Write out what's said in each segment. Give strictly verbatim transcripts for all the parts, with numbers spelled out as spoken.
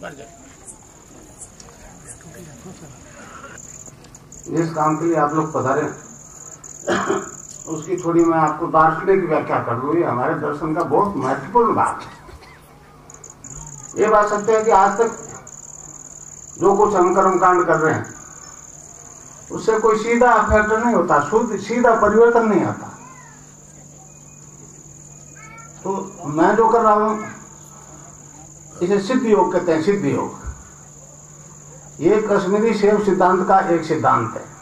जिस काम के लिए आप लोग पधारे उसकी थोड़ी मैं आपको दार्शनिक व्याख्या कर दूं। ये हमारे दर्शन का बहुत महत्वपूर्ण भाग है। ये बात सत्य है कि आज तक जो कुछ हम कर्मकांड कर रहे हैं उससे कोई सीधा इफेक्ट नहीं होता, शुद्ध सीधा परिवर्तन नहीं आता। तो मैं जो कर रहा हूं इसे सिद्ध योग कहते हैं। सिद्ध योग ये कश्मीरी शैव सिद्धांत का एक सिद्धांत है।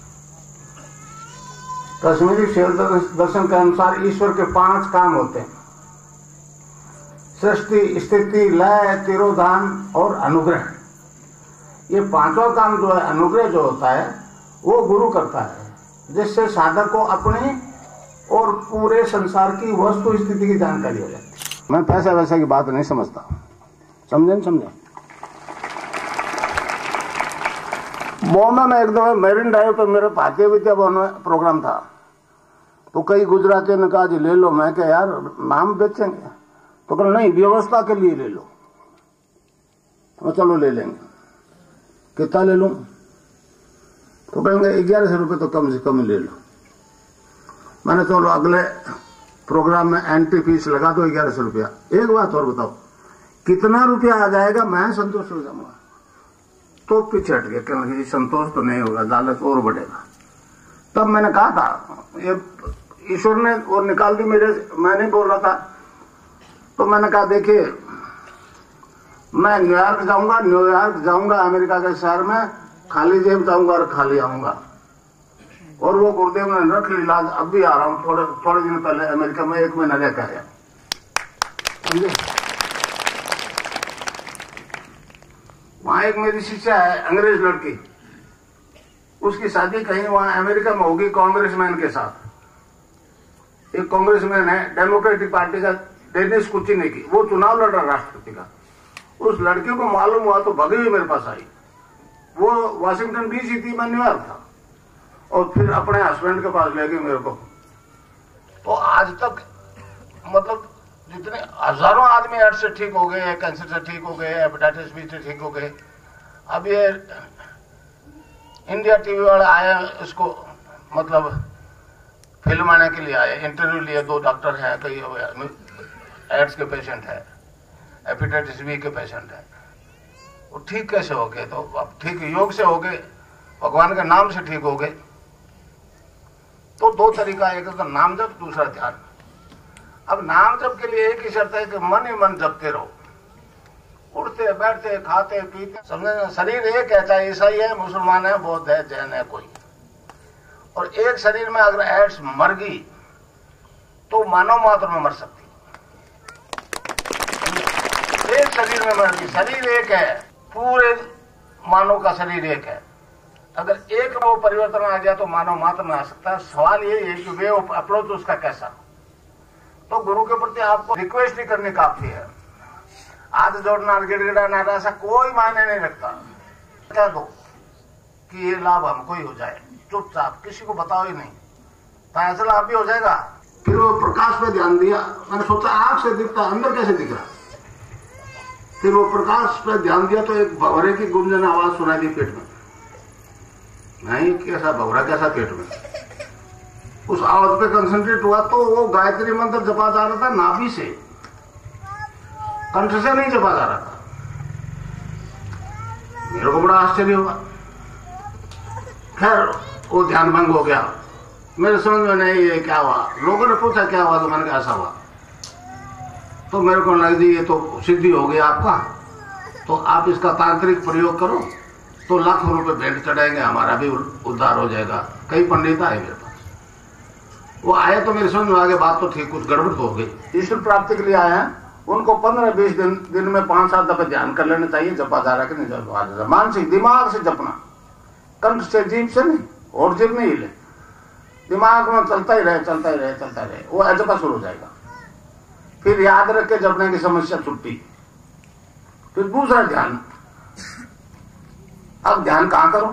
कश्मीरी शैव दर्शन के अनुसार ईश्वर के पांच काम होते हैं: सृष्टि, स्थिति, लय, तिरोधान और अनुग्रह। ये पांचों काम जो है, अनुग्रह जो होता है वो गुरु करता है, जिससे साधक को अपने और पूरे संसार की वस्तु स्थिति की जानकारी हो जाती है। मैं पैसा वैसा की बात नहीं समझता, समझे नहीं समझे। बॉम्बे में एक दफा मेरिन ड्राइव पर मेरे भारतीय विद्या भवन में प्रोग्राम था, तो कई गुजरातियों ने कहा जी ले लो। मैं क्या यार नाम बेचेंगे? तो कहा नहीं, व्यवस्था के लिए ले लो। तो चलो ले लेंगे। कितना ले लूं? तो कहेंगे ग्यारह सौ रुपये तो कम से कम ले लो। मैंने चलो अगले प्रोग्राम में एंट्री फीस लगा दो ग्यारह सौ रुपया। एक बात और बताओ, कितना रुपया आ जाएगा मैं संतोष हो जाऊंगा? तो पीछे हट गया, कहने लगे संतोष तो नहीं होगा, लालच और बढ़ेगा। तब मैंने कहा था, ये ईश्वर ने और निकाल दी मेरे, मैं नहीं बोल रहा था। तो मैंने कहा देखिए, मैं न्यूयॉर्क जाऊंगा, न्यूयॉर्क जाऊंगा अमेरिका के शहर में, खाली जेब जाऊंगा और खाली आऊंगा। और वो गुरुदेव ने रख ली लाज। अब भी आ रहा हूं, थोड़े थोड़े दिन पहले अमेरिका में एक महीना रहकर आया। वहां एक मेरी शिष्या है, अंग्रेज लड़की, उसकी शादी कहीं वहां अमेरिका में होगी कांग्रेसमैन के साथ। एक कांग्रेसमैन है डेमोक्रेटिक पार्टी का, डेनिस कुचिनी की, वो चुनाव लड़ रहा राष्ट्रपति का। उस लड़की को मालूम हुआ तो भगी हुई मेरे पास आई। वो वाशिंगटन डीसी थी, मैं न्यूयॉर्क था। और फिर अपने हस्बैंड के पास ले गई मेरे को। तो आज तक मतलब जितने हजारों आदमी एड्स से ठीक हो गए, कैंसर से ठीक हो गए, हेपेटाइटिस बी से ठीक हो गए। अब ये इंडिया टीवी वाले आए, इसको मतलब फिल्म आने के लिए आए, इंटरव्यू लिए। दो डॉक्टर हैं, कई एड्स के पेशेंट है, हेपेटाइटिस बी के पेशेंट है। वो ठीक कैसे हो गए? तो अब ठीक योग से हो गए, भगवान के नाम से ठीक हो गए। तो दो तरीका, एक तो नाम जप, दूसरा ध्यान। अब नाम जप के लिए एक ही शर्त है कि मन ही मन जपते रहो, उठते बैठते खाते पीते। समझे? शरीर एक है, चाहे ईसाई है, मुसलमान है, बौद्ध है, जैन है, कोई। और एक शरीर में अगर एड्स मर गई तो मानव मात्र में मर सकती। एक शरीर में मर गई, शरीर एक है, पूरे मानव का शरीर एक है। अगर एक में वो परिवर्तन आ गया तो मानव मात्र में आ सकता है। सवाल ये है कि वे अप्रोच उसका कैसा। तो गुरु के प्रति आपको रिक्वेस्ट ही करनी काफी है। हाथ जोड़ना, गिड़गिड़ाना, ऐसा कोई मायने नहीं रखता। कह दो कि ये लाभ हमको ही हो जाए, चुपचाप, किसी को बताओ ही नहीं, फैसला आप ही हो जाएगा। फिर वो प्रकाश पे ध्यान दिया। मैंने सोचा आंख से दिखता, अंदर कैसे दिख रहा। फिर वो प्रकाश पे ध्यान दिया तो एक भवरे की गुंजन आवाज सुनाई दी पेट में। नहीं, कैसा भवरा, कैसा पेट में। उस आवाज पे कंसंट्रेट हुआ तो वो गायत्री मंत्र जपा जा रहा था नाभि से, कंठ से नहीं जपा जा रहा था। मेरे को बड़ा आश्चर्य हुआ। खैर वो ध्यान भंग हो गया। मेरे समझ में नहीं ये क्या हुआ। लोगों ने पूछा क्या हुआ, तो मैंने कहा ऐसा हुआ। तो मेरे को लग जी ये तो सिद्धि हो गई आपका, तो आप इसका तांत्रिक प्रयोग करो तो लाखों रुपए भेंट चढ़ाएंगे, हमारा भी उद्धार हो जाएगा। कई पंडित आए मेरे पास, वो आए तो मेरे समझ में आ गया बात तो ठीक, कुछ गड़बड़ तो हो गई। ईश्वर प्राप्ति के लिए आए हैं, उनको पंद्रह बीस दिन दिन में पांच सात दफे ध्यान कर लेना चाहिए। जपा जा रहा कि नहीं जपा जा रहा, मानसिक दिमाग से जपना, कंठ से, जीभ से नहीं, और जीभ नहीं हिले, दिमाग में चलता ही रहे चलता ही रहे चलता ही रहे, वो अजपा शुरू हो जाएगा। फिर याद रख के जपने की समस्या छुट्टी। फिर दूसरा ध्यान। अब ध्यान कहां करो?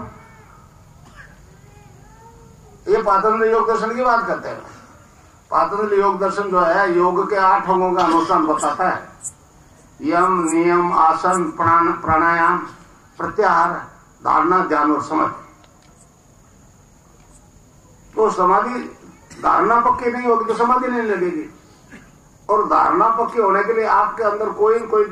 ये पातंजलि योग दर्शन की बात करते हैं। पातंजलि योग दर्शन जो है योग के आठ अंगों का अनुष्ठान बताता है। यम, नियम, आसन, प्राण प्राणायाम, प्रत्याहार, धारणा, ध्यान और समाधि। तो समाधि धारणा पक्की नहीं होगी तो समाधि नहीं लगेगी, और धारणा पक्की होने के लिए आपके अंदर कोई कोई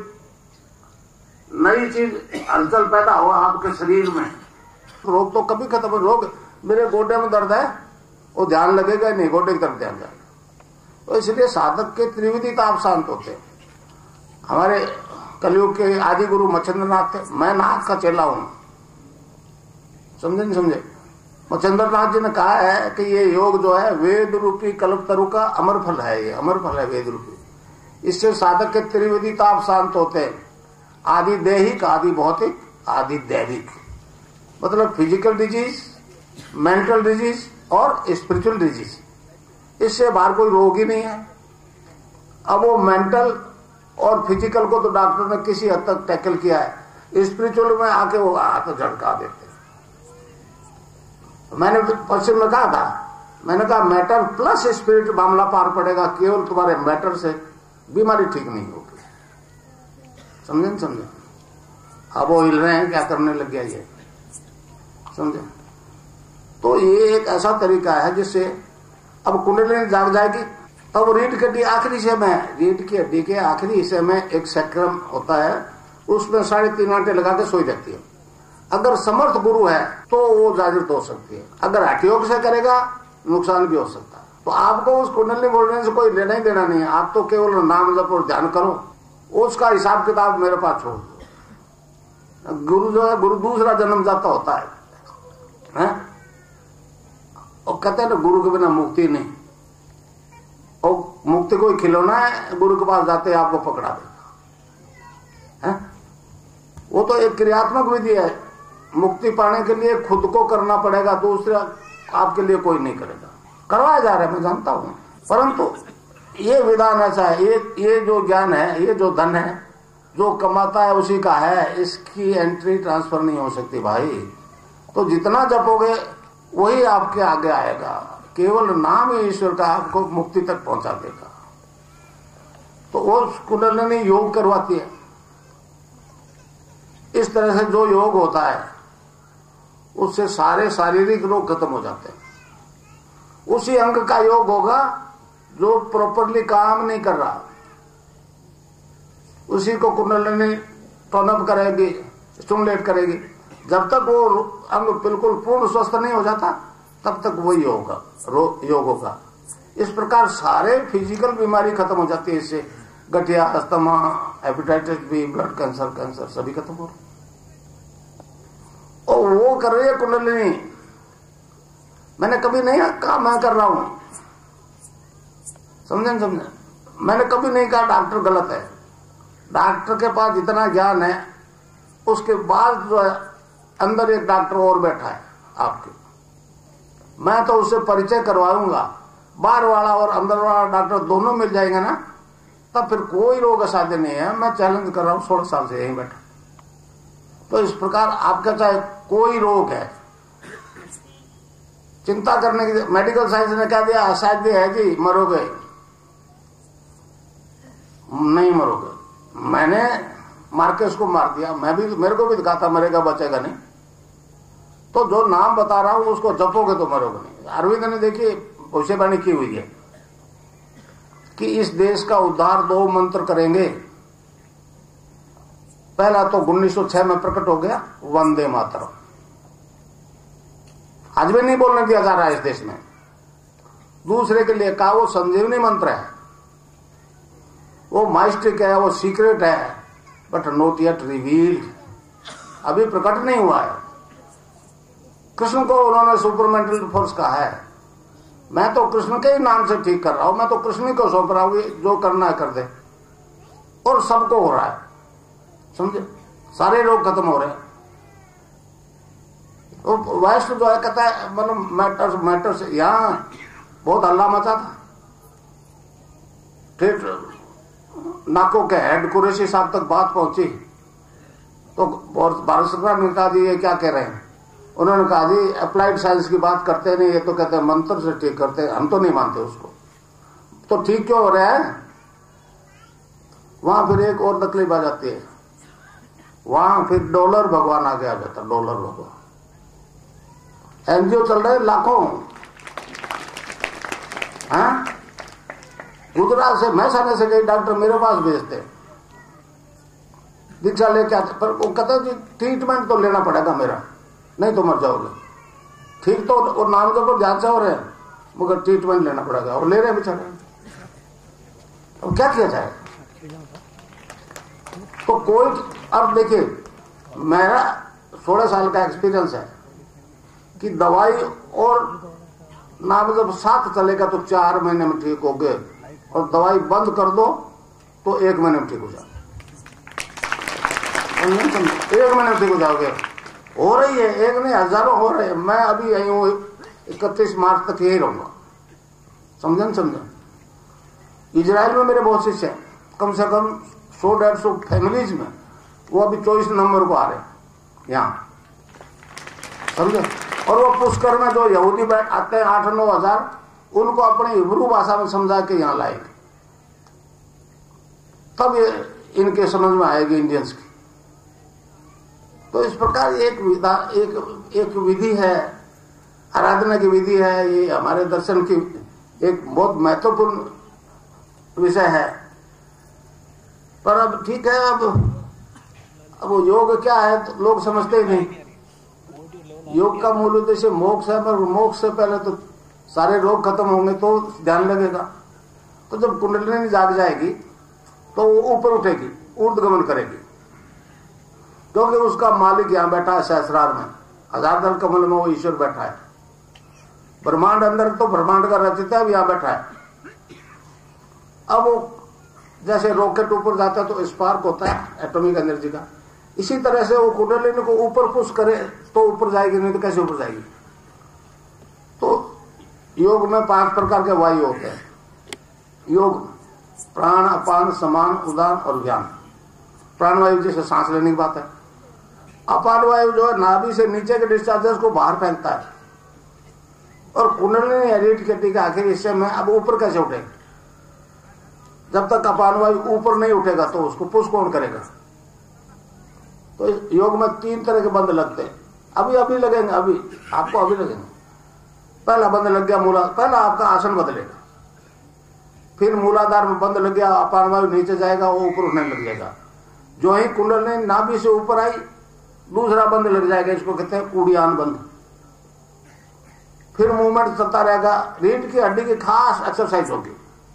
नई चीज हलचल पैदा हुआ आपके शरीर में। रोग तो कभी खत्म हो, रोग मेरे गोडे में दर्द है वो ध्यान लगेगा नहीं, गोडे की तरफ ध्यान जाएगा। तो इसलिए साधक के त्रिविधि ताप शांत होते हैं। हमारे कलयुग के आदि गुरु मच्छिंद्रनाथ थे, मैं नाथ का चेला हूं, समझे नहीं समझे। मच्छिंद्रनाथ जी ने कहा है कि ये योग जो है वेद रूपी कल्पतरु का अमर फल है, ये अमर फल है वेद रूपी। इससे साधक के त्रिविधि ताप शांत होते हैं, आदि दैहिक, आदि भौतिक, आदि दैविक। मतलब फिजिकल डिजीज, मेंटल डिजीज और स्पिरिचुअल डिजीज, इससे बाहर कोई रोग ही नहीं है। अब वो मेंटल और फिजिकल को तो डॉक्टर ने किसी हद तक टैकल किया है, स्पिरिचुअल में आके वो हाथ झटका देते हैं। मैंने पश्चिम में कहा था, मैंने कहा मैटर प्लस स्पिरिट मामला पार पड़ेगा, केवल तुम्हारे मैटर से बीमारी ठीक नहीं होगी। समझे नहीं समझे। अब वो हिल रहे हैं, क्या करने लग गया ये, समझे। तो ये एक ऐसा तरीका है जिससे अब कुंडलिनी जाग जाएगी। तब रीढ़ की हड्डी आखिरी हिस्से में, रीढ़ की हड्डी के आखिरी हिस्से में एक सैक्रम होता है, उसमें साढ़े तीन आंटे लगा के सोई जाती है। अगर समर्थ गुरु है तो वो जागृत हो सकती है, अगर हठयोग से करेगा नुकसान भी हो सकता है। तो आपको उस कुंडलिनी बोलने से कोई लेना ही देना नहीं है, आप तो केवल नाम जप और ध्यान करो, उसका हिसाब किताब मेरे पास छोड़ दो। गुरु जो है, गुरु दूसरा जन्म जाता होता है, है? और कहते हैं ना गुरु के बिना मुक्ति नहीं, और मुक्ति कोई खिलौना है, गुरु के पास जाते आपको पकड़ा देगा, है? वो तो एक क्रियात्मक विधि है, मुक्ति पाने के लिए खुद को करना पड़ेगा, दूसरा आपके लिए कोई नहीं करेगा। करवाया जा रहा है, मैं जानता हूं, परंतु ये विधान ऐसा है, ये ये जो ज्ञान है, ये जो धन है, जो कमाता है उसी का है, इसकी एंट्री ट्रांसफर नहीं हो सकती भाई। तो जितना जपोगे वही आपके आगे आएगा, केवल नाम ही ईश्वर का आपको मुक्ति तक पहुंचा देगा। तो वो कुंडलिनी योग करवाती है। इस तरह से जो योग होता है उससे सारे शारीरिक रोग खत्म हो जाते हैं। उसी अंग का योग होगा जो प्रॉपरली काम नहीं कर रहा, उसी को कुंडलिनी टर्न अप करेगी, स्टिमुलेट करेगी। जब तक वो अंग बिल्कुल पूर्ण स्वस्थ नहीं हो जाता तब तक वही होगा, योग होगा। इस प्रकार सारे फिजिकल बीमारी खत्म हो जाती है इससे, गठिया, asthma, hepatitis B, blood cancer, cancer सभी खत्म हो रहे। और वो कर रही है कुंडलिनी। मैंने कभी नहीं कहा मैं कर रहा हूं, समझे समझे। मैंने कभी नहीं कहा डॉक्टर गलत है। डॉक्टर के पास इतना ज्ञान है, उसके बाद जो है अंदर एक डॉक्टर और बैठा है आपके, मैं तो उससे परिचय करवाऊंगा। बाहर वाला और अंदर वाला डॉक्टर दोनों मिल जाएंगे ना, तब फिर कोई रोग असाध्य नहीं है। मैं चैलेंज कर रहा हूं, सोलह साल से यहीं बैठा। तो इस प्रकार आपका चाहे कोई रोग है, चिंता करने की, मेडिकल साइंस ने क्या दिया, असाध्य है जी, मरोगे नहीं, मरोगे। मैंने मार्केस को मार दिया, मैं भी, मेरे को भी दिखा था मरेगा बचेगा नहीं। तो जो नाम बता रहा हूं उसको जपोगे तो मरोगे नहीं। अरविंद ने देखिए भविष्यवाणी की हुई है कि इस देश का उद्धार दो मंत्र करेंगे। पहला तो उन्नीस सौ छह में प्रकट हो गया, वंदे मातरम। आज भी नहीं बोलने दिया जा रहा है इस देश में। दूसरे के लिए कहा वो संजीवनी मंत्र है, वो माइस्टिक है, वो सीक्रेट है, बट नॉट येट रिवील्ड, अभी प्रकट नहीं हुआ है। कृष्ण को उन्होंने सुपरमेंटल फोर्स कहा है। मैं तो कृष्ण के ही नाम से ठीक कर रहा हूं, मैं तो कृष्ण को सौंप रहा हूं, जो करना है कर दे, और सबको हो रहा है, समझे। सारे लोग खत्म हो रहे हैं। तो वैष्णव जो है कहता है मतलब मैटर्स मैटर्स यहां बहुत हल्ला मचा था, फिर नाकों के हेड कुरैशी साहब तक बात पहुंची। तो भारत सरकार ने कहा जी ये क्या कह रहे हैं। उन्होंने कहा जी अप्लाइड साइंस की बात करते नहीं, ये तो कहते हैं मंत्र से ठीक करते हैं, हम तो नहीं मानते उसको। तो ठीक क्यों हो रहा है, वहां फिर एक और तकलीफ आ जाती है, वहां फिर डॉलर भगवान आगे आ जाता, डॉलर भगवान। एनजीओ चल रहे लाखों हैं, गुजरात से मैसाने से कई डॉक्टर मेरे पास भेजते, दीक्षा लेके आते, पर वो कहते कि ट्रीटमेंट तो लेना पड़ेगा मेरा, नहीं तो मर जाओगे। ठीक तो और नाम के ऊपर ध्यान से हो रहे हैं, मगर ट्रीटमेंट लेना पड़ेगा, और ले रहे हैं बेचारे। अब क्या किया जाए? तो कोई, अब देखिए मेरा सोलह साल का एक्सपीरियंस है कि दवाई और नाम जब साथ चलेगा तो चार महीने में ठीक हो गए, और दवाई बंद कर दो तो एक महीने में ठीक हो जाओ, एक महीने में ठीक हो जाओगे। हो रही है, एक नहीं हजारों हो रहे हैं। मैं अभी यही हूँ, इकतीस मार्च तक यही रहूंगा, समझन समझन। इजराइल में मेरे बहुत शिष्य हैं, कम से कम सौ डेढ़ सौ फैमिलीज में, वो अभी चौबीस नंबर को आ रहे हैं यहाँ, समझे। और वो पुष्कर में जो यहूदी बैठ आते हैं आठ नौ हजार, उनको अपनी हिब्रू भाषा में समझा के यहाँ लाएंगे, तब ये इनके समझ में आएगी इंडियंस की। तो इस प्रकार एक विधा एक एक विधि है, आराधना की विधि है, ये हमारे दर्शन की एक बहुत महत्वपूर्ण विषय है। पर अब ठीक है, अब अब वो योग क्या है तो लोग समझते ही नहीं। योग का मूल उद्देश्य मोक्ष है, पर मोक्ष से पहले तो सारे रोग खत्म होंगे तो ध्यान लगेगा। तो जब कुंडलिनी जाग जाएगी तो वो ऊपर उठेगी, ऊर्ध्वगमन करेगी, क्योंकि उसका मालिक यहां बैठा है सहस्रार में, हजार दल कमल में वो ईश्वर बैठा है। ब्रह्मांड अंदर तो ब्रह्मांड का रचयिता भी यहां बैठा है। अब वो जैसे रॉकेट ऊपर जाता है तो स्पार्क होता है एटॉमिक एनर्जी का, इसी तरह से वो कुंडलिनी को ऊपर पुश करे तो ऊपर जाएगी, नहीं तो कैसे ऊपर जाएगी। तो योग में पांच प्रकार के वायु होते हैं। योग प्राण, अपान, समान, उदान और ज्ञान। प्राण वायु जैसे सांस लेने की बात है। अपान वायु जो है नाभि से नीचे के डिस्चार्जेस को बाहर फेंकता है, और कुंडलिनी रीढ़ की हड्डी के आखिर हिस्से में अब ऊपर कैसे उठेगा। जब तक अपान वायु ऊपर नहीं उठेगा तो उसको पुश कौन करेगा। तो योग में तीन तरह के बंद लगते हैं, अभी अभी लगेंगे, अभी आपको अभी लगेंगे। पहला बंद लग गया मूला, पहला आपका आसन बदलेगा, फिर मूलाधार में बंद लग गया, अपान वायु नीचे जाएगा, वो ऊपर उठने लग जाएगा। जो ही कुंडलिनी नाभि से ऊपर आई, दूसरा बंद लग जाएगा, इसको कहते हैं कुड़ियान बंद। फिर मूवमेंट चलता रहेगा, रीढ़ की हड्डी की खास एक्सरसाइज होगी।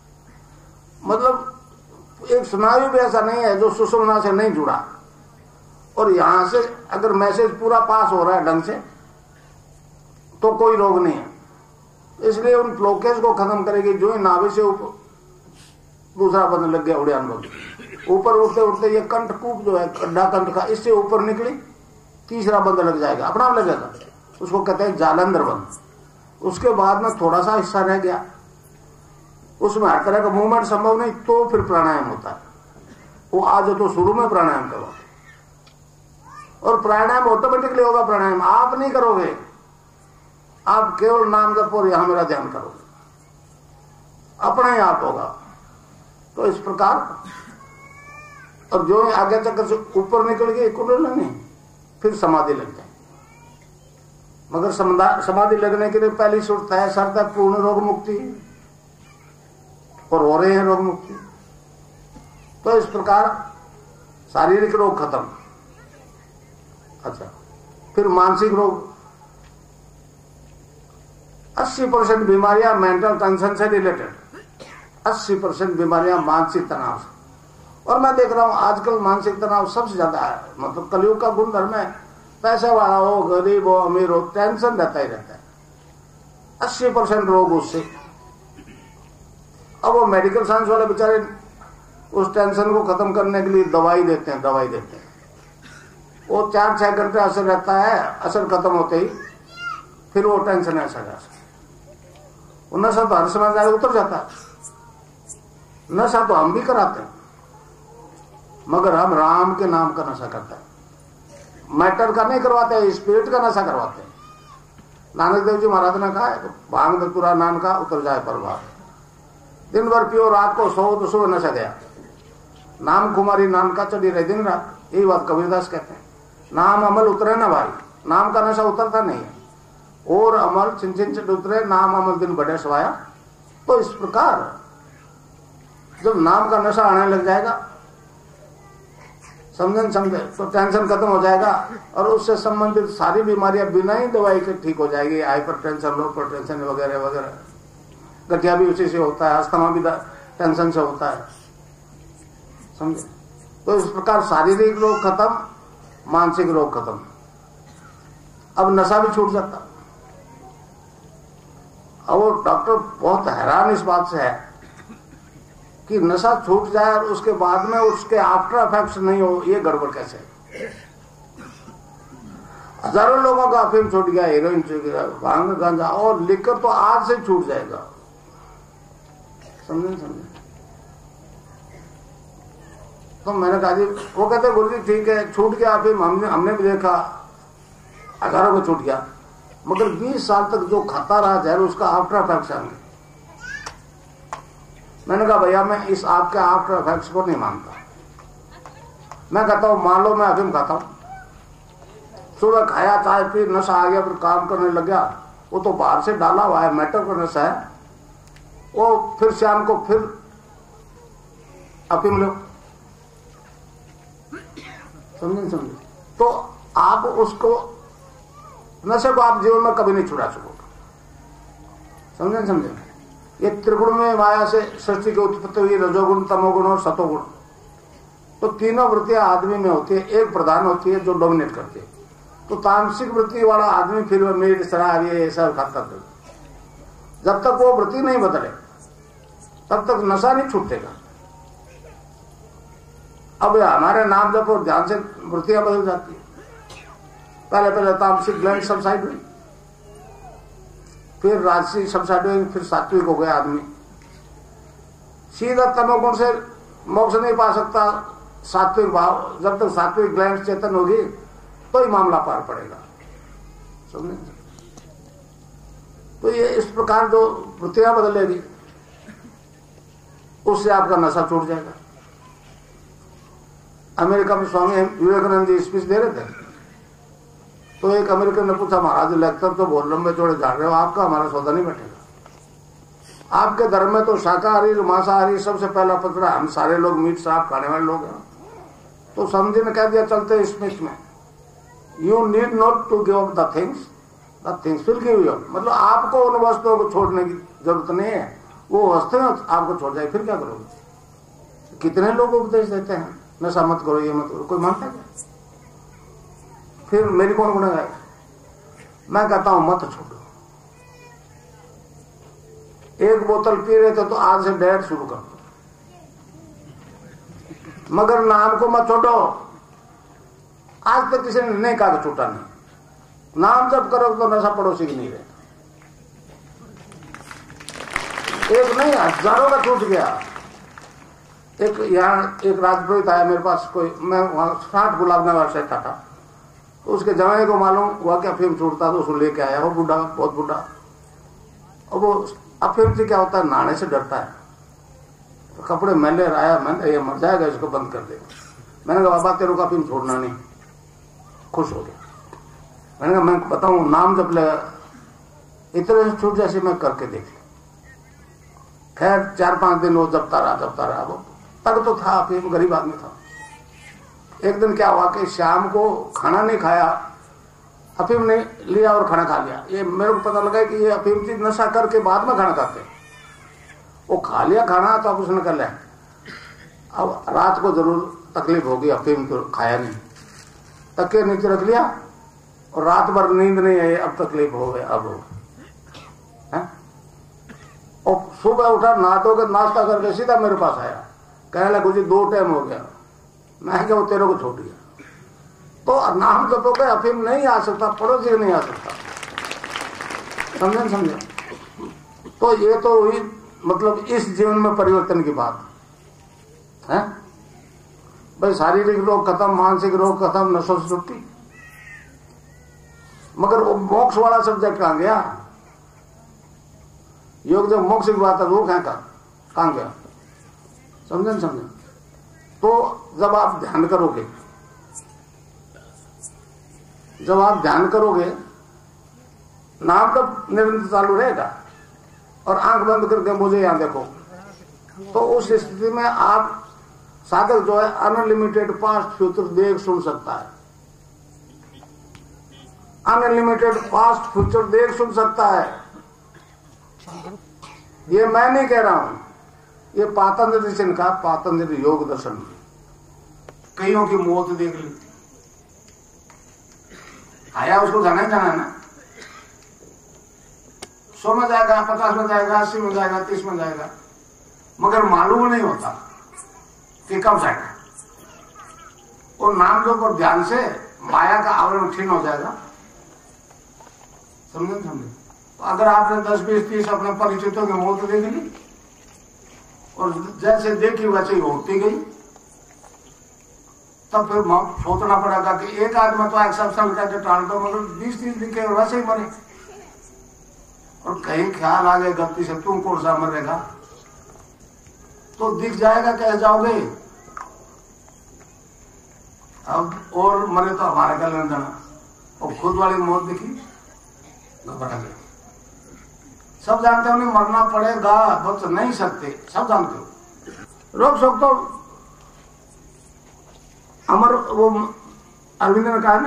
मतलब एक स्नायु भी ऐसा नहीं है जो सुषुम्ना से नहीं जुड़ा, और यहां से अगर मैसेज पूरा पास हो रहा है ढंग से तो कोई रोग नहीं है। इसलिए उन ब्लॉकेज को खत्म करेगी। जो ही नाभि से ऊपर दूसरा बंद लग गया, उड़ान बंद, ऊपर उठते उठते ये कंठकूप जो है गड्ढा कंठ का, इससे ऊपर निकली, तीसरा बंद लग जाएगा, अपना लगेगा, उसको कहते हैं जालंधर बंद। उसके बाद में थोड़ा सा हिस्सा रह गया, उसमें हर तरह का मूवमेंट संभव नहीं, तो फिर प्राणायाम होता है। वो आज तो शुरू में प्राणायाम करो, और प्राणायाम ऑटोमेटिकली होगा। प्राणायाम आप नहीं करोगे, आप केवल नाम जप और यहां मेरा ध्यान करोगे, अपना ही आप होगा। तो इस प्रकार, और जो आगे चक्कर से ऊपर निकल गई कुंडलिनी, फिर समाधि लग जाए। मगर समाधि लगने के लिए पहली शर्त है शर्त है पूर्ण रोग मुक्ति, और हो रहे हैं रोग मुक्ति। तो इस प्रकार शारीरिक रोग खत्म। अच्छा, फिर मानसिक रोग। अस्सी परसेंट बीमारियां मेंटल टेंशन से रिलेटेड, अस्सी परसेंट बीमारियां मानसिक तनाव से। और मैं देख रहा हूं आजकल मानसिक तनाव सबसे ज्यादा है। मतलब कलयुग का गुणधर्म है, पैसे वाला हो, गरीब हो, अमीर हो, टेंशन रहता ही रहता है। अस्सी परसेंट रोग उससे। अब वो मेडिकल साइंस वाले बेचारे उस टेंशन को खत्म करने के लिए दवाई देते हैं, दवाई देते हैं। वो चार छह घंटे असर रहता है, असर खत्म होते ही फिर वो टेंशन ऐसा जैसा। वो नशा तो हर समय उतर जाता है। नशा तो हम भी कराते हैं, मगर हम राम के नाम का नशा करते हैं। मैटर का नहीं करवाते हैं, स्पिरिट का नशा करवाते हैं। नानक देव जी महाराज ने कहा है, भांग धतूरा नान का उतर जाए प्रभाव। दिन भर पियो, रात को सो तो सुबह नशा गया। नाम कुमारी नाम का चढ़ी रहे दिन रात, यही बात कबीरदास कहते हैं। नाम अमल उतरे ना भाई, नाम का नशा उतरता नहीं है, और अमल छिन छिन छिन उतरे, नाम अमल दिन बढ़े सवाया। तो इस प्रकार जब नाम का नशा आने लग जाएगा, समझन समझे, तो टेंशन खत्म हो जाएगा और उससे संबंधित सारी बीमारियां बिना ही दवाई के ठीक हो जाएगी। हाइपर टेंशन, लो टेंशन वगैरह वगैरह, गठिया भी उसी से होता है, अस्थमा भी टेंशन से होता है, समझे। तो इस प्रकार शारीरिक रोग खत्म, मानसिक रोग खत्म, अब नशा भी छूट जाता। अब वो डॉक्टर बहुत हैरान इस बात से है कि नशा छूट जाए और उसके बाद में उसके आफ्टर इफेक्ट्स नहीं हो, ये गड़बड़ कैसे। हजारों लोगों का अफीम छूट गया, हीरोइन छूट गया, भांग गांजा और लिकर तो आज से छूट जाएगा, समझे समझे। तो मैंने कहा जी, वो कहते गुरु जी ठीक है छूट गया अफीम, हमने हमने भी देखा हजारों को छूट गया, मगर बीस साल तक जो खाता रहा जहर उसका आफ्टर इफेक्ट्स आएंगे। मैंने कहा भैया मैं इस आपके आफ्टर इफेक्ट्स को नहीं मानता। मैं कहता हूं मान लो मैं अफीम खाता हूं, सुबह खाया चाय पी, नशा आ गया, फिर काम करने लग गया, वो तो बाहर से डाला हुआ है, मैटर का नशा है, वो फिर शाम को फिर अफीम लो, समझे समझे। तो आप उसको नशे को आप जीवन में कभी नहीं छुड़ा सकोगे, समझे समझे। ये त्रिगुण में माया से सृष्टि की उत्पत्ति हुई, रजोगुण तमोगुण और सतोगुण, तो तीनों वृत्तियां आदमी में होती है, एक प्रधान होती है जो डोमिनेट करती है। तो तामसिक वृत्ति वाला आदमी फिर मीट शराब ये सब खाता था, जब तक वो वृत्ति नहीं बदले तब तक नशा नहीं छूटेगा। अब हमारे नाम जब और ध्यान से वृत्तियां बदल जाती है, पहले पहले तामसिक ग्लैंड सबसाइड हुई, फिर राजसी सबसाइड हुई, फिर सात्विक हो गया आदमी। सीधा तमोगुण से मोक्ष नहीं पा सकता सात्विक भाव, जब तक सात्विक ग्लैंड चेतन होगी तो ही मामला पार पड़ेगा, समझे। तो ये इस प्रकार जो वृत्तियां बदलेगी उससे आपका नशा छूट जाएगा। अमेरिका में स्वामी विवेकानंद जी स्पीच दे रहे थे, तो एक अमेरिकन ने पूछा महाराज लेक्चर तो बहुत लंबे चौड़े झाड़ रहे हो, आपका हमारा सौदा नहीं बैठेगा। आपके धर्म में तो शाकाहारी मांसाहारी सबसे पहला पकड़ा, हम सारे लोग मीट शराब खाने वाले लोग हैं। तो समझी ने कह दिया चलते स्पीच में, you need not to give up the things, the things will give you up. मतलब आपको उन वस्तुओं को छोड़ने की जरूरत नहीं है, वो वस्तुएं आपको छोड़ जाए, फिर क्या करोगे। कितने लोग उपदेश देते हैं नशा मत करो, ये मत करो, कोई मानता है। फिर मेरी कौन गुनाह। मैं कहता हूं मत छोड़ो। एक बोतल पी रहे थे तो आज से डेढ़ शुरू कर दो, मगर नाम को मत छोड़ो। आज तक किसी ने नहीं कहा कि छूटा नहीं, नाम जब करो तो नशा पड़ोसी की नहीं रहता। एक नहीं हजारों का छूट गया। एक यहाँ एक राजपुरोहित आया मेरे पास, कोई मैं वहां साठ गुलाब नगर से था, था तो उसके जमाने को मालूम हुआ कि अफीम छूटता, तो उसको लेके आया। वो बूढ़ा बहुत बूढ़ा, और वो अफीम से क्या होता है, नहाने से डरता है, तो कपड़े मैले आया, मैंने ये मर जाएगा, इसको बंद कर दे। मैंने कहा बाबा तेरे को अफीम छोड़ना नहीं। खुश हो गया। मैंने कहा मैं बताऊं नाम जब ले इतने से छूट जैसे मैं करके देख ली। खैर चार पांच दिन वो जबता रहा जबता रहा वो तक तो था अफीम, गरीब आदमी था। एक दिन क्या हुआ कि शाम को खाना नहीं खाया, अफीम ने लिया और खाना खा लिया। ये मेरे को पता लगा कि ये अफीम की नशा करके बाद में खाना खाते हैं। वो खा लिया खाना तो अब उसने कर लिया। अब रात को जरूर तकलीफ होगी, अफीम तो खाया नहीं, तके नीचे रख लिया और रात भर नींद नहीं आई, अब तकलीफ हो गई। अब है और सुबह उठा, नहा धो के नाश्ता करके सीधा मेरे पास आया, कहने लगा जी दो टाइम हो गया। मैं क्या वो तेरे को छोड़ दिया। तो नाम जपोगे अफीम नहीं आ सकता, पड़ोसी नहीं आ सकता, समझे समझे। तो ये तो हुई मतलब इस जीवन में परिवर्तन की बात है भाई। शारीरिक रोग खत्म, मानसिक रोग खत्म, नशो से छुट्टी। मगर वो मोक्ष वाला सब्जेक्ट कहां गया। योग जब मोक्ष की बात है वो कहां का कहां गया, समझे समझे। तो जब आप ध्यान करोगे जब आप ध्यान करोगे नाम तब निरंतर चालू रहेगा और आंख बंद करके मुझे यहां देखो, तो उस स्थिति में आप साधक जो है अनलिमिटेड पास्ट फ्यूचर देख सुन सकता है। अनलिमिटेड पास्ट फ्यूचर देख सुन सकता है। ये मैं नहीं कह रहा हूं, ये पातंजलि से कहा, पातंजलि योग दर्शन। कईयों की मौत देख ली, आया उसको जाना ही जाना है ना, सौ में जाएगा, पचास में जाएगा, अस्सी में जाएगा, तीस में जाएगा, मगर मालूम नहीं होता कि कब जाएगा। और नाम जो पर ध्यान से माया का आवरण क्षीण हो जाएगा। समझे समझे तो अगर आपने दस बीस तीस अपने परिचितों की मौत देख ली और जैसे देखी वैसे ही होती गई, तब फिर सोचना पड़ेगा कि एक आदमी तो एक्सेप्शन करके टाल दो, मगर बीस तीस दिन के वैसे ही मरे। और कहीं ख्याल आ गए गलती से तुम कौन सा मरेगा, तो दिख जाएगा कैसे जाओगे। अब और मरे तो हमारे गले में जाना, और खुद वाली मौत दिखी घबरा गए। सब जानते हो नहीं मरना पड़ेगा, बच नहीं सकते, सब जानते हो। रोक सकते हो, अमर वो अरविंद ने कहा ना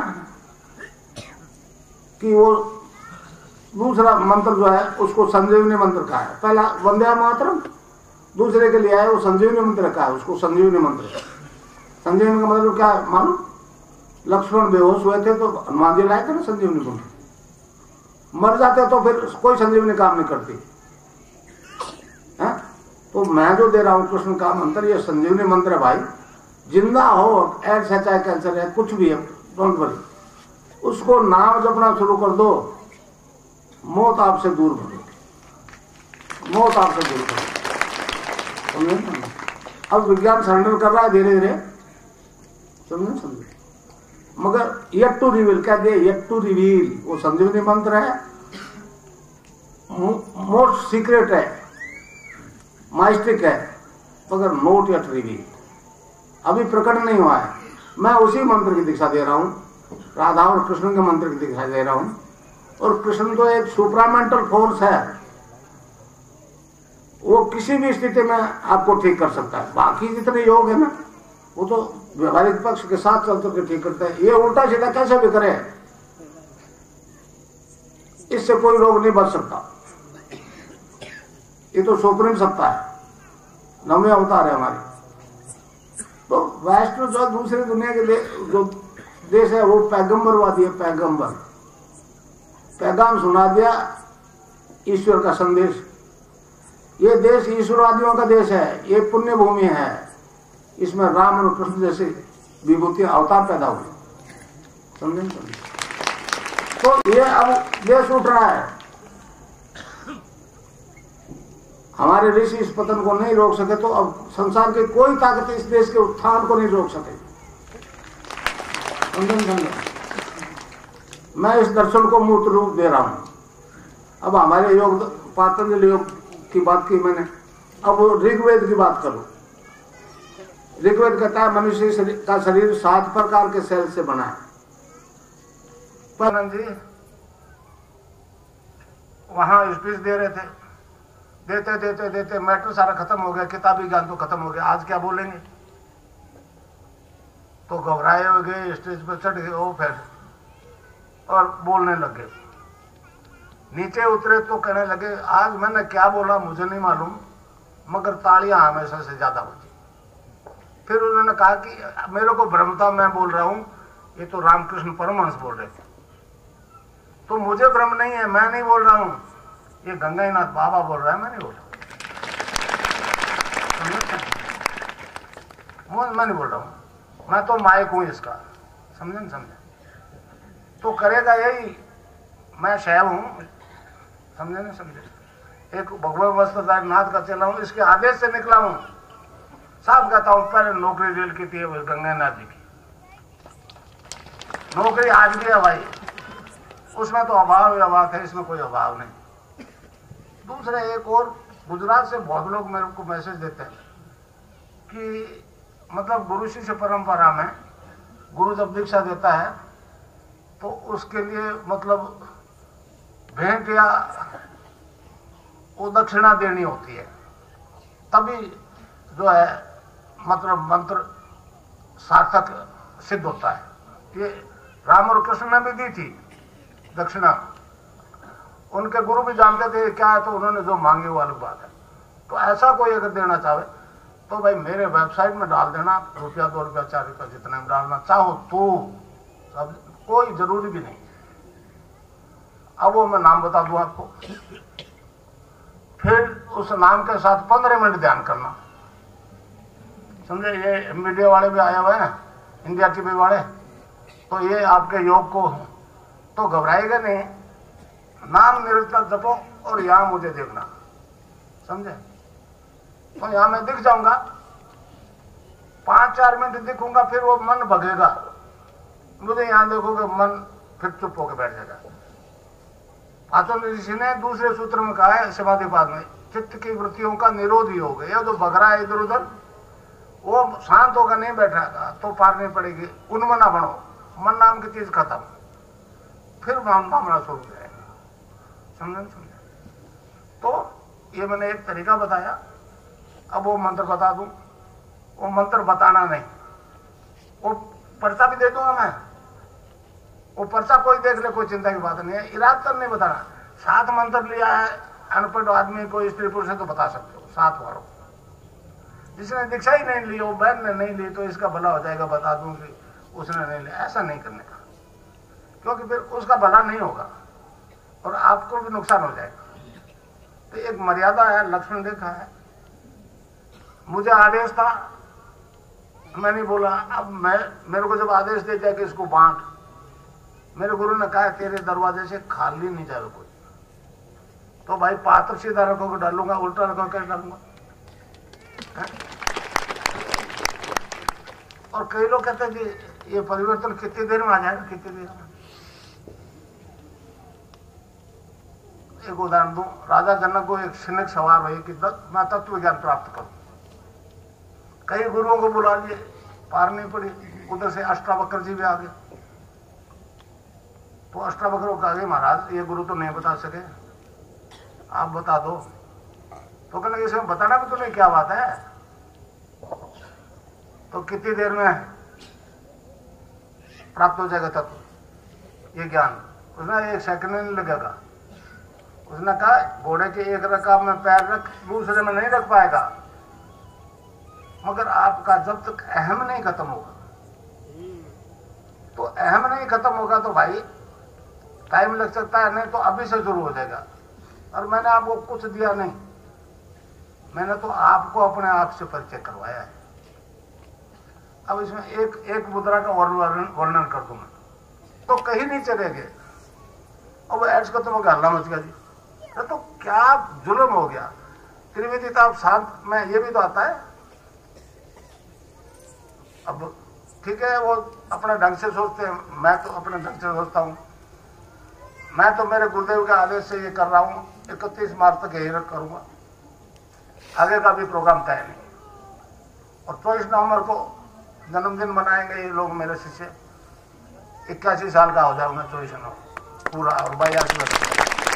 कि वो दूसरा मंत्र जो है उसको संजीवनी मंत्र कहा है। पहला वंदे मातरम, दूसरे के लिए आए वो संजीवनी मंत्र कहा है, उसको संजीवनी मंत्र। संजीवनी का मतलब क्या है मालूम? लक्ष्मण बेहोश हुए थे तो हनुमान जी लाए थे ना संजीवनी मंत्र। मर जाते तो फिर कोई संजीवनी काम नहीं करती है। तो मैं जो दे रहा हूं कृष्ण का मंत्र, ये संजीवनी मंत्र है भाई। जिंदा हो, एड्स है चाहे कैंसर है, कुछ भी है, डोंट वरी, उसको नाम जपना शुरू कर दो, मौत आपसे दूर भगेगी, मौत आपसे दूर भगेगी। अब विज्ञान सरेंडर कर रहा है धीरे धीरे, समझे समझे मगर येट टू रिवील क्या दे, येट टू रिवील वो संजीवनी मंत्र है, मोस्ट सीक्रेट है, माइस्टिक है, मगर नोट येट रिवील, अभी प्रकट नहीं हुआ है। मैं उसी मंत्र की दीक्षा दे रहा हूं, राधा और कृष्ण के मंत्र की दीक्षा दे रहा हूं। और कृष्ण तो एक सुपरामेंटल फोर्स है, वो किसी भी स्थिति में आपको ठीक कर सकता है। बाकी जितने योग है ना वो तो व्यवहारिक पक्ष के साथ चलते के ठीक करते हैं, ये उल्टा सीधा कैसे भी करे, इससे कोई रोग नहीं बच सकता। ये तो सुप्रीम सत्ता है, नवे अवतार है हमारे। तो वैष्णव जो दूसरी दुनिया के दे, जो देश है वो पैगंबरवादी है, पैगंबर पैगाम सुना दिया ईश्वर का संदेश। ये देश ईश्वरवादियों का देश है, ये पुण्य भूमि है, इसमें राम और कृष्ण जैसे विभूति अवतार पैदा हुए, समझे समझे। तो ये अब देश उठ रहा है। हमारे ऋषि इस पतन को नहीं रोक सके, तो अब संसार की कोई ताकत इस देश के उत्थान को नहीं रोक सके, समझे समझे। मैं इस दर्शन को मूर्त रूप दे रहा हूं। अब हमारे योग पातंजलि योग की बात की मैंने, अब ऋग्वेद की बात करूं। ऋग्वेद कहता है मनुष्य का शरीर सात प्रकार के सेल से बना है। पर जी वहां स्पीच दे रहे थे, देते देते देते मैटर सारा खत्म हो गया, किताबी ज्ञान तो खत्म हो गया, आज क्या बोलेंगे। तो घबराए हो गए, स्टेज पर चढ़ गए वो फिर और बोलने लगे। नीचे उतरे तो कहने लगे आज मैंने क्या बोला मुझे नहीं मालूम, मगर तालियां हमेशा से ज्यादा बजी। फिर उन्होंने कहा कि मेरे को भ्रम था, मैं बोल रहा हूं, ये तो रामकृष्ण परमहंस बोल रहे थे। तो मुझे भ्रम नहीं है, मैं नहीं बोल रहा हूं, ये गंगानाथ बाबा बोल रहा है, मैं नहीं बोल रहा हूं, मैं नहीं बोल रहा हूं, मैं तो माइक हूं इसका, समझे न समझे। तो करेगा यही, मैं शैव हूं, समझे न समझे। एक भगवान वस्त्रधारी नाथ का चला हूं, इसके आदेश से निकला हूं। साफ कहता हूं, पहले नौकरी रेल की थी गंगानाथ जी की, नौकरी आज भी है भाई, उसमें तो अभाव ही अभाव है, इसमें कोई अभाव नहीं। दूसरे एक और गुजरात से बहुत लोग मेरे को मैसेज देते हैं कि मतलब गुरु शिष्य परंपरा में गुरु जब दीक्षा देता है तो उसके लिए मतलब भेंट या वो दक्षिणा देनी होती है, तभी जो है मतलब मंत्र सार्थक सिद्ध होता है। ये राम और कृष्ण ने भी दी थी दक्षिणा, उनके गुरु भी जानते थे क्या है, तो उन्होंने जो मांगी वो अलग बात है। तो ऐसा कोई अगर देना चाहे तो भाई मेरे वेबसाइट में डाल देना, रुपया दो रुपया चार रुपया जितना में डालना चाहो तो, सब कोई जरूरी भी नहीं। अब वो मैं नाम बता दूं आपको, फिर उस नाम के साथ पंद्रह मिनट ध्यान करना, समझे। ये मीडिया वाले भी आए हुए हैं, इंडिया टीवी वाले, तो ये आपके योग को तो घबराएगा नहीं। नाम निरंतर जपो और यहां मुझे देखना, समझे। तो यहां मैं दिख जाऊंगा, पांच चार मिनट दिखूंगा, फिर वो मन भगेगा, मुझे यहां देखोगे मन फिर चुप होकर बैठ जाएगा। पाचन ऋषि ने दूसरे सूत्र में कहा है समाधिपाद में, चित्त की वृत्तियों का निरोध ही होगा। यह जो भग रहा है इधर उधर, वो शांत होकर नहीं बैठेगा तो पार नहीं पड़ेगी। उनमें ना बनो, मन नाम की चीज खत्म, फिर मामला शुरू हो जाएगा, समझे समझे। तो ये मैंने एक तरीका बताया। अब वो मंत्र बता दूं, वो मंत्र बताना नहीं, वो पर्चा भी दे दूंगा मैं, वो पर्चा कोई देख ले, कोई चिंता की बात नहीं है। इराद कर नहीं बताना। सात मंत्र लिया है अनपढ़ आदमी, कोई स्त्री पुरुष है तो बता सकते हो, सात वारों। जिसने दीक्षा ही नहीं ली, वो बहन ने नहीं ली, तो इसका भला हो जाएगा, बता दूं कि उसने नहीं लिया। ऐसा नहीं करने का, क्योंकि फिर उसका भला नहीं होगा और आपको भी नुकसान हो जाएगा। तो एक मर्यादा है, लक्ष्मण रेखा है। मुझे आदेश था, मैं नहीं बोला। अब मैं मेरे को जब आदेश दे जाए कि इसको बांट, मेरे गुरु ने कहा तेरे दरवाजे से खाली नहीं जाएगा कोई, तो भाई पात्र सीधा रखोगे डालूंगा, उल्टा रखोगे कैसे डालूंगा। और कई लोग कहते हैं कि ये परिवर्तन कितनी देर में आ जाएगा, कितनी देर में। एक उदाहरण दूं, राजा जनक को एक क्षणिक सवार हुई कि मैं तत्व ज्ञान प्राप्त करूं। कई गुरुओं को बुला लिए, पार नहीं पड़ी। उधर से अष्टावक्र जी भी आ गए, तो अष्टावक्र को कहा गया महाराज ये गुरु तो नहीं बता सके, आप बता दो। तो कहने इसमें बताना भी तुम्हें क्या बात है, तो कितनी देर में प्राप्त हो जाएगा तत्व ये ज्ञान। उसने एक सेकंड नहीं लगेगा। उसने कहा घोड़े के एक रकाब में पैर रख, दूसरे में नहीं रख पाएगा, मगर आपका जब तक अहम नहीं खत्म होगा, तो अहम नहीं खत्म होगा तो भाई टाइम लग सकता है, नहीं तो अभी से शुरू हो जाएगा। और मैंने आपको कुछ दिया नहीं, मैंने तो आपको अपने आप से परिचय करवाया है। अब इसमें एक एक मुद्रा का वर्णन वर्णन कर दूं मैं, तो कहीं नहीं चलेंगे। अब ऐड्स का तो हल्ला मच गया जी, तो क्या जुल्म हो गया। त्रिवेदी ताप शांत में ये भी तो आता है। अब ठीक है, वो अपने ढंग से सोचते हैं, मैं तो अपने ढंग से सोचता हूं। मैं तो मेरे गुरुदेव के आदेश से ये कर रहा हूं, इकतीस मार्च तक यही करूंगा, आगे का भी प्रोग्राम तय नहीं। और चौबीस नवंबर को जन्मदिन मनाएंगे ये लोग, मेरे शिष्य। इक्यासी साल का हो जाऊंगा चौबीस नवंबर पूरा, और बयासी वर्ष।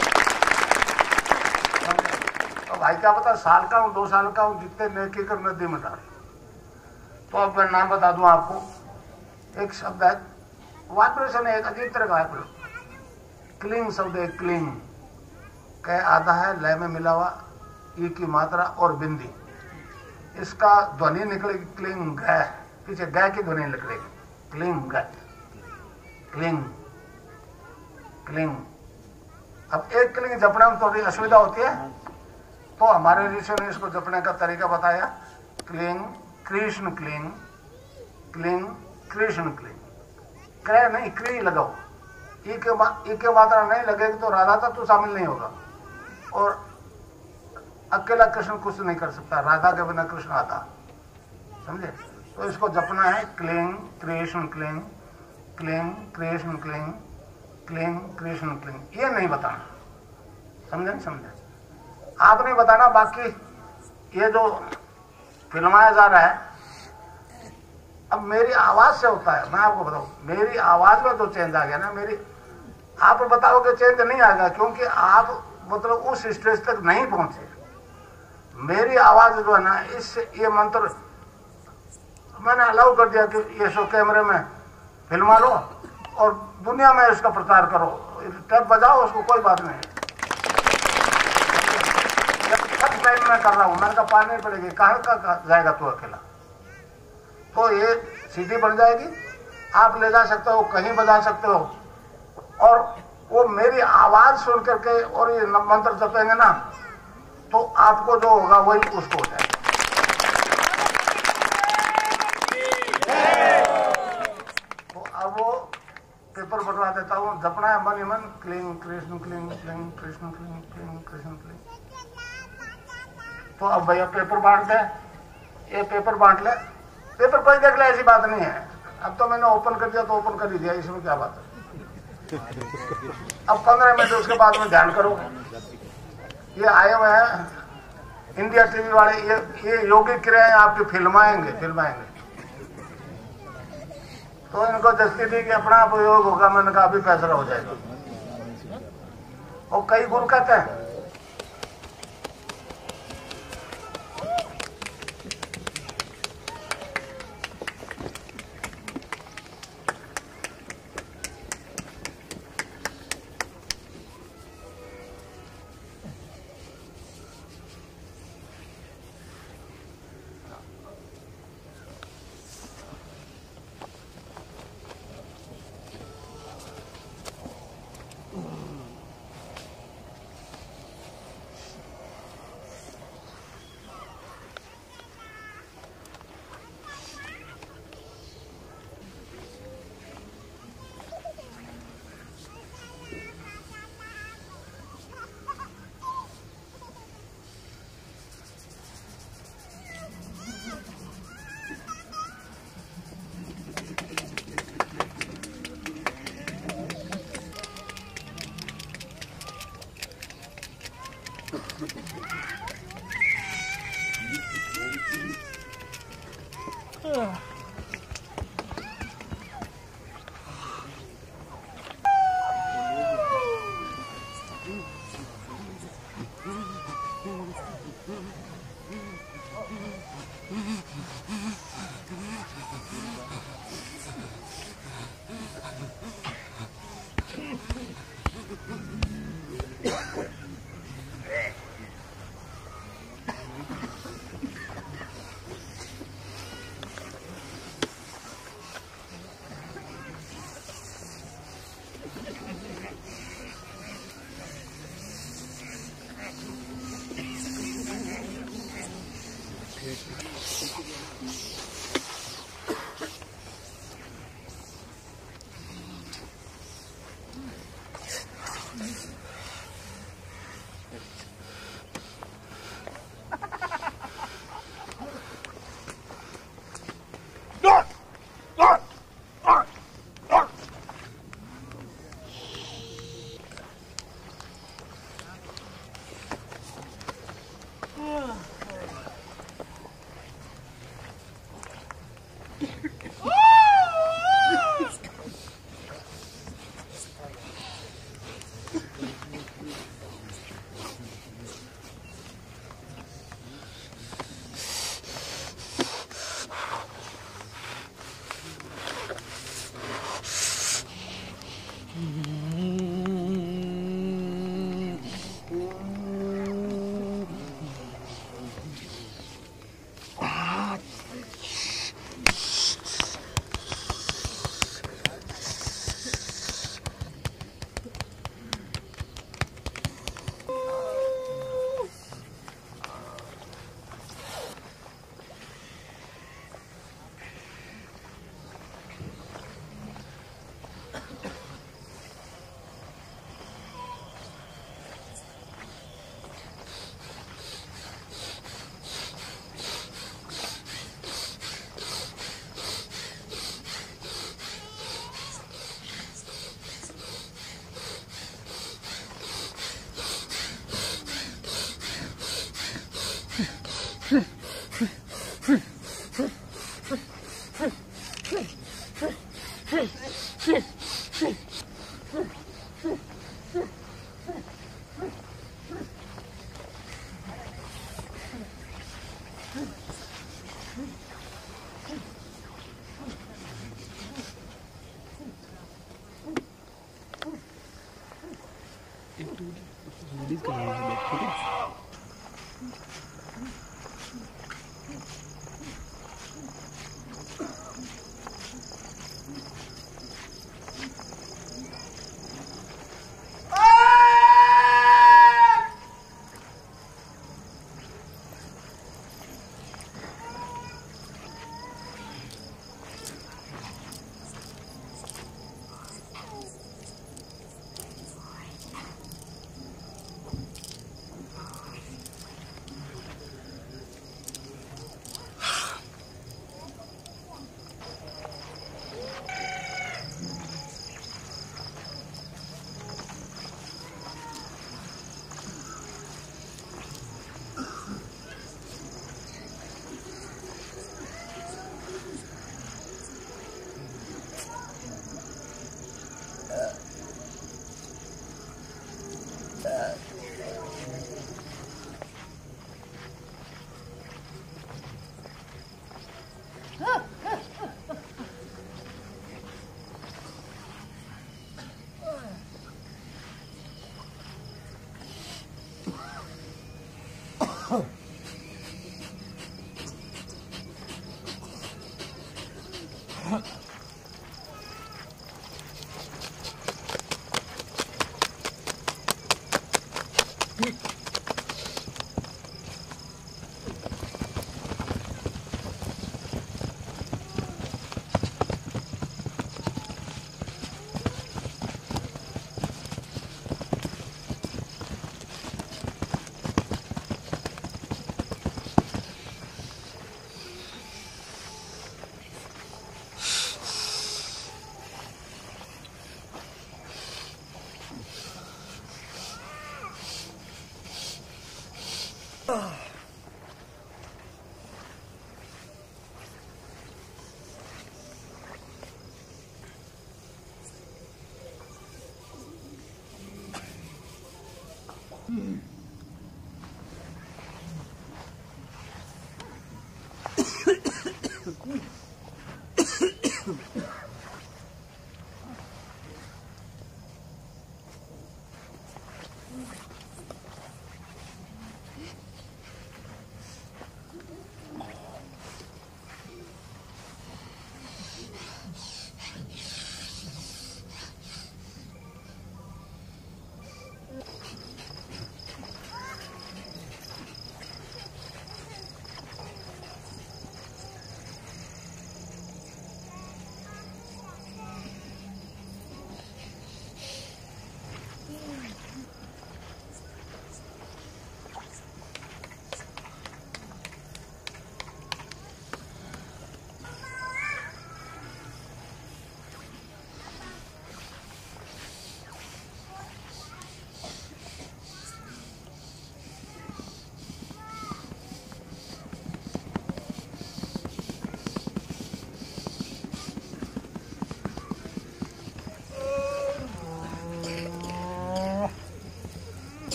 तो भाई क्या पता साल का हूं, दो साल का हूं, जितने नेकी कर नदी में डाल। तो अब मैं नाम बता दूं आपको। एक शब्द है, वाइब्रेशन है, एक अजीब तरह का है। क्लिंग शब्द है, क्लिंग कह आधा है, लय में मिला हुआ, ई की मात्रा और बिंदी, इसका ध्वनि निकलेगी क्लिंग गै, पीछे गै की ध्वनि निकलेगी, क्लिंग गै, क्लिंग क्लिंग। अब एक क्लिंग जपने में थोड़ी असुविधा होती है, तो हमारे ऋषियों ने इसको जपने का तरीका बताया। क्लिंग कृष्ण क्लिंग, क्लिंग कृष्ण क्लिंग। क्रय नहीं, क्री लगाओ, ई के ई के मात्रा नहीं लगेगी तो राधा तत्व तो शामिल नहीं होगा। और अकेला कृष्ण कुछ नहीं कर सकता, राधा के बिना कृष्ण आता, समझे। तो इसको जपना है क्लिंग कृष्ण क्लिंग, क्लिंग कृष्ण क्लिंग, क्लिंग कृष्ण क्लिंग। ये नहीं बताना, समझे समझे। आप नहीं बताना। बाकी ये जो फिल्माया जा रहा है, अब मेरी आवाज से होता है, मैं आपको बताऊं, मेरी आवाज में तो चेंज आ गया ना। मेरी आप बताओगे चेंज नहीं आएगा, क्योंकि आप मतलब उस स्टेज तक नहीं पहुंचे। मेरी आवाज जो है ना, इस ये मंत्र मैंने अलाउ कर दिया कि ये सो कैमरे में फिल्मा लो और दुनिया में इसका प्रचार करो, टैप बजाओ, उसको कोई बात नहीं। फर्स्ट टाइम मैं कर रहा हूं, मैंने कहा पानी पड़ेगी, कहाँ का जाएगा तू अकेला। तो ये सीडी बन जाएगी, आप ले जा सकते हो, कहीं बजा सकते हो, और वो मेरी आवाज सुन करके और ये मंत्र जपेंगे ना, तो आपको जो होगा वही उसको हो जाएगा। तो अब वो पेपर बटवा देता हूँ, जपना है मन ही मन, क्लीन कृष्ण क्लीन क्लीन कृष्ण क्लीन क्लीन कृष्ण क्लीन। तो अब भैया पेपर बांट दे, ये पेपर बांट ले, पेपर कोई देख ले, ऐसी बात नहीं है। अब तो मैंने ओपन कर दिया तो ओपन कर ही दिया, इसमें क्या बात है। अब पंद्रह मिनट उसके बाद में ध्यान करो। ये आए हुए हैं इंडिया टीवी वाले, ये ये योगिक क्रियाएं आपकी फिल्माएंगे फिल्माएंगे तो इनको दस्ती दी कि अपना उपयोग होगा। मैंने कहा अभी फैसला हो जाएगा। और कई गुरु कहते हैं रिलीज करेंगे ठीक है।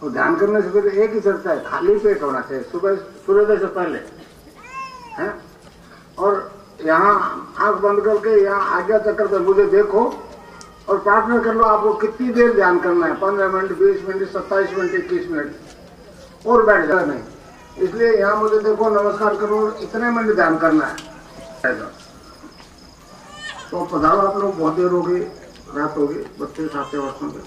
तो ध्यान करने से पहले एक ही शर्त है, खाली पेट होना चाहिए सुबह सूर्योदय से पहले है। और यहाँ आंख बंद करके यहाँ आज्ञा चक्र पे मुझे देखो और प्रार्थना कर लो आपको कितनी देर ध्यान करना है, पंद्रह मिनट, बीस मिनट, सत्ताईस मिनट, इक्कीस मिनट, और बैठ जाए नहीं। इसलिए यहाँ मुझे देखो, नमस्कार करो, इतने मिनट ध्यान करना है। तो पधारो आप लोग, बहुत देर होगी, रात होगी, बच्चे सातवें वर्षों के।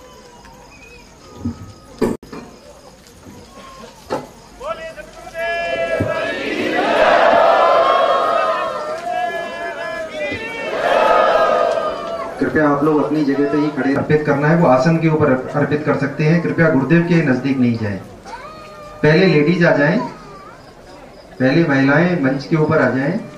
कृपया आप लोग अपनी जगह पे ही खड़े, अर्पित करना है वो आसन के ऊपर अर्पित कर सकते हैं। कृपया गुरुदेव के नजदीक नहीं जाएं। पहले लेडीज आ जाएं, पहले महिलाएं मंच के ऊपर आ जाएं।